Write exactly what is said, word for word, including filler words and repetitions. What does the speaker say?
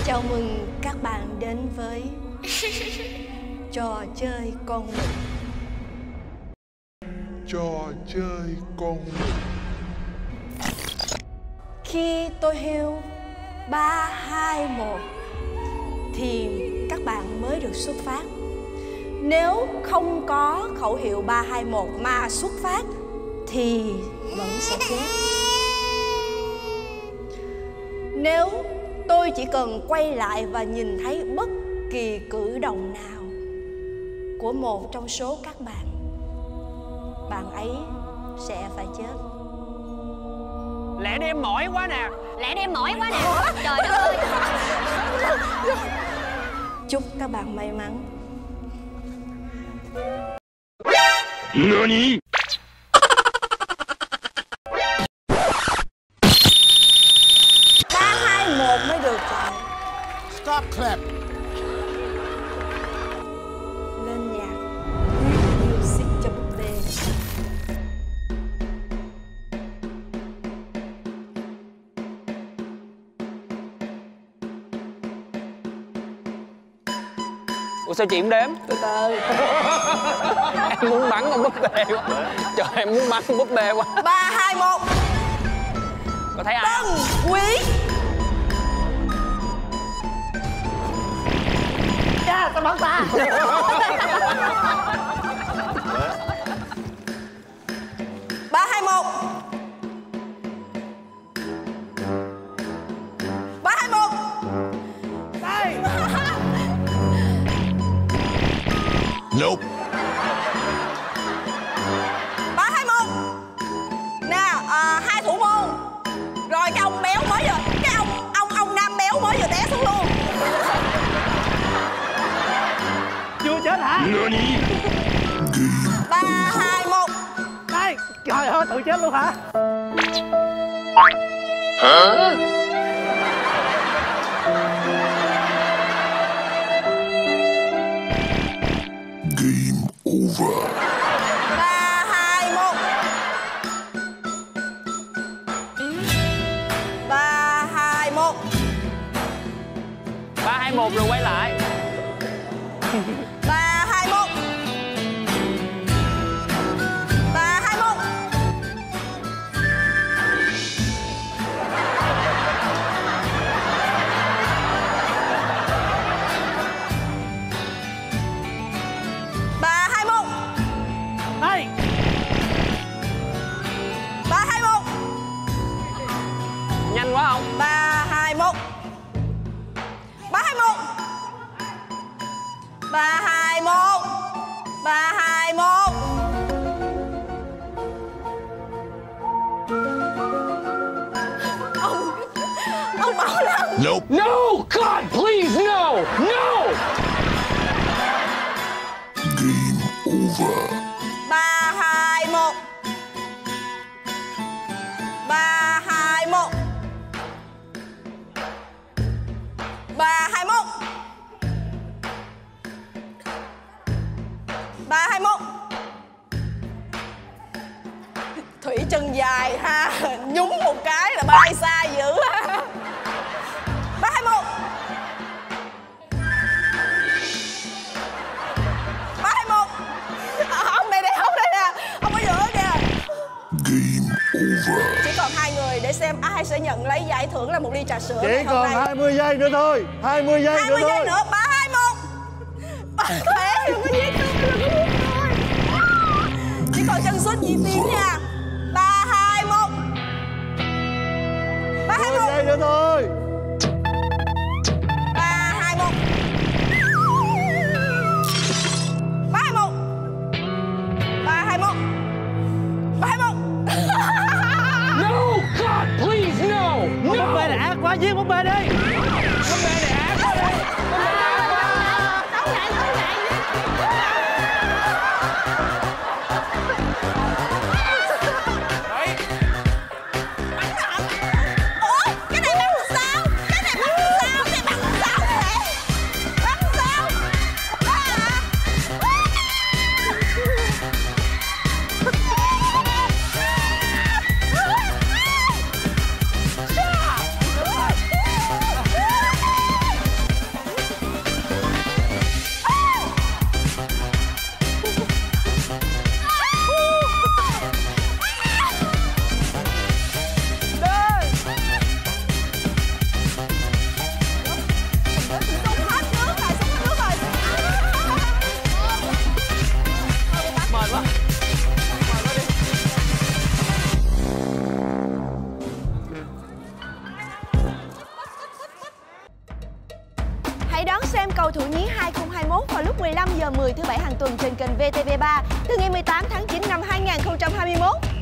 Chào mừng các bạn đến với trò chơi con mực. Trò chơi con mực. Khi tôi hêu ba hai một thì các bạn mới được xuất phát. Nếu không có khẩu hiệu ba hai một mà xuất phát thì vẫn sẽ chết. Nếu tôi chỉ cần quay lại và nhìn thấy bất kỳ cử động nào của một trong số các bạn, bạn ấy sẽ phải chết. Lẹ đi em mỏi quá nè. Lẹ đi em mỏi quá nè. Trời đất ơi. Chúc các bạn may mắn. Nani? ba hai một mới được rồi. Stop clap. Lên nhạc music cho búp bê. Ủa sao chị cũng đếm? Từ từ. Em muốn bắn con búp bê quá. Trời, em muốn bắn con búp bê quá. Ba hai một. Có thấy ai không? Tân Quý. Cha, tao bắn ta. Ba hai một. Ba hai một. Đây. Nope. Ba hai một. Nè, à, hai thủ môn. Rồi cái ông béo mới vừa, cái ông ông ông nam béo mới vừa té xuống luôn. Chưa chết hả? Nani? Ba hai một. Đây. Trời ơi, tự chết luôn hả? Hả? Game over. Ba hai một. Ba hai một. Ba hai một rồi quay lại. Ba hai một. Ba hai một. Ba hai một. Đây. Ba hai một. Nhanh quá không? Ba hai một. Ba hai một. Ba hai một. Ba hai một. Ông Ông Bảo Lâm. Nope. No! God, please, no! No! Game over. Ba hai một. Ba hai một. Ba hai một. Ba hai một. Thủy chân dài ha, nhúng một cái là bay xa dữ ha. Ba hai một. Ba hai một. Ông đây đây, ông đây nè, ông ở giữa kìa. Game over. Chỉ còn hai người để xem ai sẽ nhận lấy giải thưởng là một ly trà sữa. Chỉ còn hai mươi giây nữa thôi. hai mươi giây hai nữa mươi giây thôi. nữa. Ba hai một. Khỏe, đừng có giết tôi, đừng có giết tôi. Chỉ còn chân suốt di tiến nha. Ba hai một. Ba hai mười một. giây nữa thôi. Ba hai một. Ba hai một. Ba hai một. Ba hai một. No! God, please, no! Búp No! bê này ác quá, giết búp bê đi. Búp bê này ác quá đi. Búp bê này ác quá. Sống lại, sống lại. Đấy. Ủa, cái này bắn sao? Cái này bắn sao? Cái này bắn sao vậy? Bắn sao? À. Hãy đón xem Cầu Thủ Nhí hai không hai mốt vào lúc mười lăm giờ mười thứ bảy hàng tuần trên kênh vê tê vê ba từ ngày mười tám tháng chín năm hai nghìn không trăm hai mươi mốt.